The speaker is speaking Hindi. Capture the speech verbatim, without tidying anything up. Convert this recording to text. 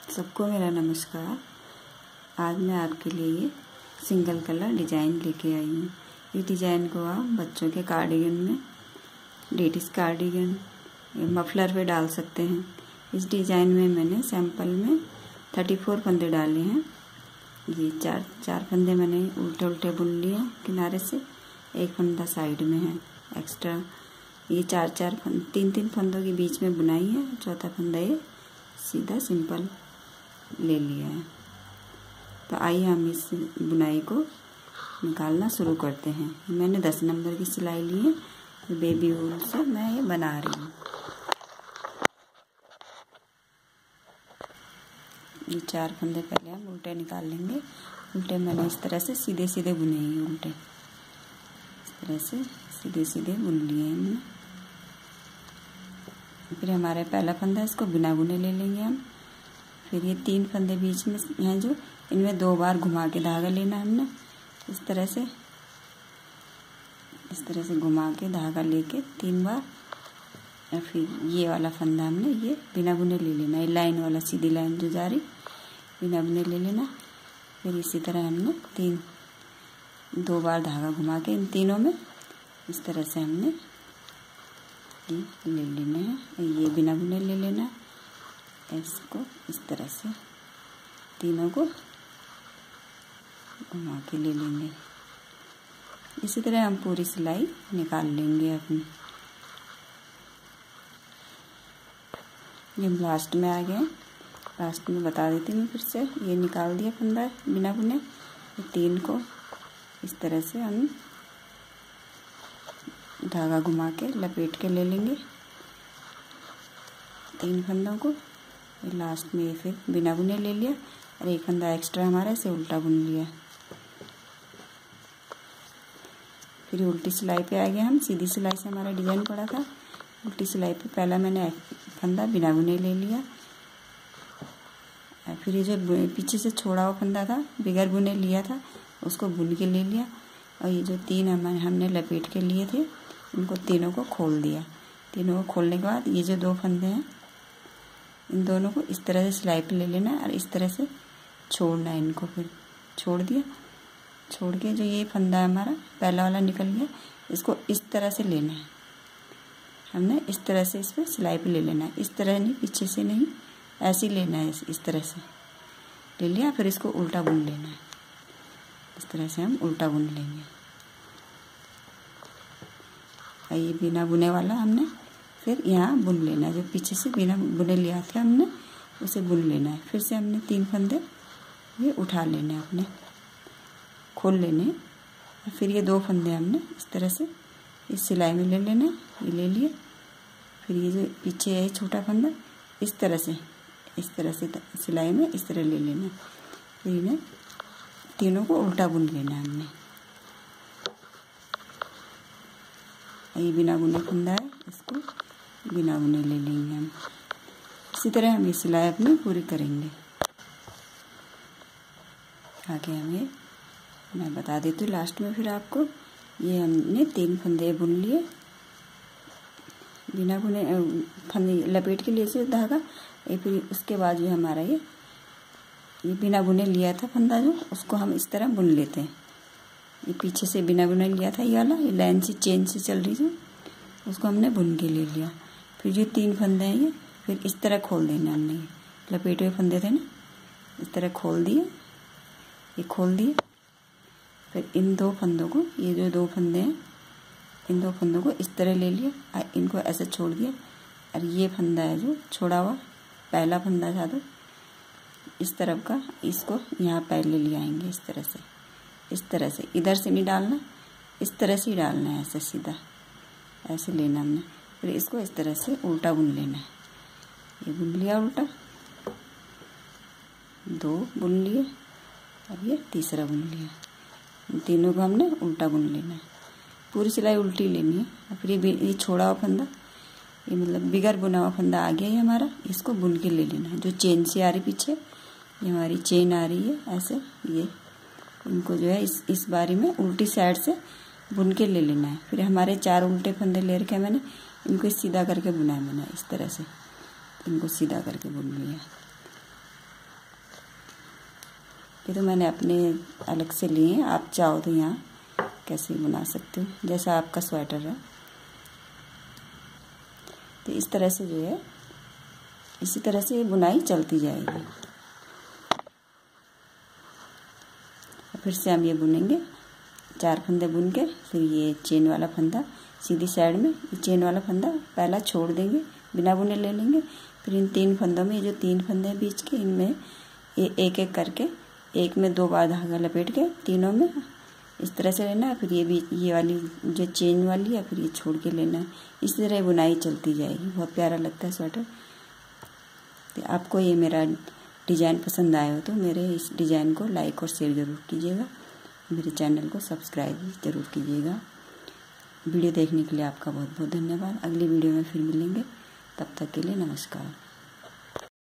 सबको मेरा नमस्कार। आज मैं आपके लिए सिंगल कलर डिज़ाइन लेके आई हूँ। इस डिज़ाइन को आप बच्चों के कार्डिगन में, लेडीज़ कार्डिगन, मफलर पे डाल सकते हैं। इस डिज़ाइन में मैंने सैंपल में थर्टी फोर फंदे डाले हैं। ये चार चार फंदे मैंने उल्टे उल्टे बुन लिए किनारे से, एक फंदा साइड में है एक्स्ट्रा। ये चार चार फंद तीन तीन फंदों के बीच में बुनाई है। चौथा फंदा ये सीधा सिंपल ले लिया है। तो आइए हम इस बुनाई को निकालना शुरू करते हैं। मैंने दस नंबर की सिलाई ली है, बेबी वूल से मैं ये बना रही हूँ। ये चार फंदे पहले हम उल्टे निकाल लेंगे। उल्टे मैंने इस तरह से सीधे सीधे बुने हैं। उल्टे इस तरह से सीधे सीधे बुन लिए हैं हमने। फिर हमारे पहला फंदा, इसको बिना बुने ले लेंगे हम। फिर ये तीन फंदे बीच में हैं जो, इनमें दो बार घुमा के धागा लेना हमने। इस तरह से इस तरह से घुमा के धागा लेके तीन बार। और फिर ये वाला फंदा हमने ये बिना बुने ले लेना। ये लाइन वाला सीधी लाइन जो जा रही बिना बुने ले लेना। फिर इसी तरह हमने तीन दो बार धागा घुमा के इन तीनों में इस तरह से हमने ये ले लेने हैं। ये बिना बुने ले लेना। इसको इस तरह से तीनों को घुमा के ले लेंगे। इसी तरह हम पूरी सिलाई निकाल लेंगे अपनी। ये हम लास्ट में आ गए। लास्ट में बता देती हूँ फिर से। ये निकाल दिया फंदा बिना बुने। ये तीन को इस तरह से हम धागा घुमा के लपेट के ले लेंगे तीन फंदों को। लास्ट में ये फिर बिना बुने ले लिया और एक फंदा एक्स्ट्रा हमारा इसे उल्टा बुन लिया। फिर उल्टी सिलाई पे आ गया हम। सीधी सिलाई से हमारा डिजाइन पड़ा था। उल्टी सिलाई पे पहला मैंने फंदा बिना बुने ले लिया। फिर ये जो पीछे से छोड़ा हुआ फंदा था बगैर बुने लिया था, उसको बुन के ले लिया। और ये जो तीन हमारे हमने लपेट के लिए थे, उनको तीनों को खोल दिया। तीनों को खोलने के बाद ये जो दो फंदे हैं, इन दोनों को इस तरह से सिलाई पे ले लेना है और इस तरह से छोड़ना है। इनको फिर छोड़ दिया। छोड़ के जो ये फंदा हमारा पहला वाला निकल गया, इसको इस तरह से लेना है हमने। इस तरह से इस पर सिलाई पे ले लेना है। इस तरह नहीं, पीछे से नहीं, ऐसे ही लेना है। इस तरह से ले लिया। फिर इसको उल्टा बुन लेना है। इस तरह से हम उल्टा बुन लेंगे। और ये बिना बुने वाला हमने फिर यहाँ बुन लेना है। जो पीछे से बिना बुने लिया था हमने, उसे बुन लेना है। फिर से हमने तीन फंदे ये उठा लेने हैं अपने, खोल लेने हैं। और फिर ये दो फंदे हमने इस तरह से इस सिलाई में ले लेना है। ये ले लिए। फिर ये जो पीछे है छोटा फंदा, इस तरह से इस तरह से सिलाई में इस तरह ले लेना है। फिर इन्हें तीनों को उल्टा बुन लेना है हमने। ये बिना बुने फंदा है, इसको बिना बुने ले लेंगे हम। इसी तरह हम ये सिलाई अपनी पूरी करेंगे। आगे हमें मैं बता देती हूँ लास्ट में फिर आपको। ये हमने तीन फंदे बुन लिए बिना बुने, फंदे लपेट के लिए से धागा। ये फिर उसके बाद जो हमारा ये ये बिना बुने लिया था फंदा जो, उसको हम इस तरह बुन लेते हैं। ये पीछे से बिना बुने लिया था ये वाला, ये लाइन से चेन से चल रही जो, उसको हमने बुन के ले लिया। फिर जो तीन फंदे हैं ये फिर इस तरह खोल देना हमने। ये लपेटे हुए फंदे थे ना, इस तरह खोल दिए। ये खोल दिए। फिर इन दो फंदों को, ये जो दो फंदे हैं, इन दो फंदों को इस तरह ले लिया और इनको ऐसे छोड़ दिया। और ये फंदा है जो छोड़ा हुआ पहला फंदा था, तो इस तरफ का इसको यहाँ पहले ले आएंगे। इस तरह से इस तरह से इधर से नहीं डालना, इस तरह से ही डालना है। ऐसे सीधा ऐसे लेना हमने। फिर इसको इस तरह से उल्टा बुन लेना है। ये बुन लिया उल्टा, दो बुन लिए और ये तीसरा बुन लिया। इन तीनों को हमने उल्टा बुन लेना है। पूरी सिलाई उल्टी लेनी है। और फिर ये ये छोड़ा हुआ फंदा, ये मतलब बिगर बुना हुआ फंदा आ गया ये हमारा, इसको बुन के ले लेना है। जो चेन से आ रही पीछे, ये हमारी चेन आ रही है ऐसे, ये इनको जो है इस इस बारी में उल्टी साइड से बुन के ले लेना है। फिर हमारे चार उल्टे फंदे ले रखे मैंने, इनको सीधा करके बुना है मैंने। इस तरह से इनको सीधा करके बुन लिया। ये तो मैंने अपने अलग से लिए हैं, आप चाहो तो यहाँ कैसे बुना सकते हो जैसा आपका स्वेटर है। तो इस तरह से जो है इसी तरह से बुनाई चलती जाएगी। फिर से हम ये बुनेंगे, चार फंदे बुन के फिर ये चेन वाला फंदा सीधी साइड में, ये चेन वाला फंदा पहला छोड़ देंगे, बिना बुने ले लेंगे। फिर इन तीन फंदों में जो तीन फंदे हैं बीच के, इनमें ये एक एक करके एक में दो बार धागा लपेट के तीनों में इस तरह से लेना है। फिर ये भी ये वाली जो चेन वाली है फिर ये छोड़ के लेना है। इस तरह बुनाई चलती जाएगी। बहुत प्यारा लगता है स्वेटर। तो आपको ये मेरा डिज़ाइन पसंद आया हो तो मेरे इस डिज़ाइन को लाइक और शेयर ज़रूर कीजिएगा। मेरे चैनल को सब्सक्राइब ज़रूर कीजिएगा। वीडियो देखने के लिए आपका बहुत बहुत धन्यवाद। अगली वीडियो में फिर मिलेंगे, तब तक के लिए नमस्कार।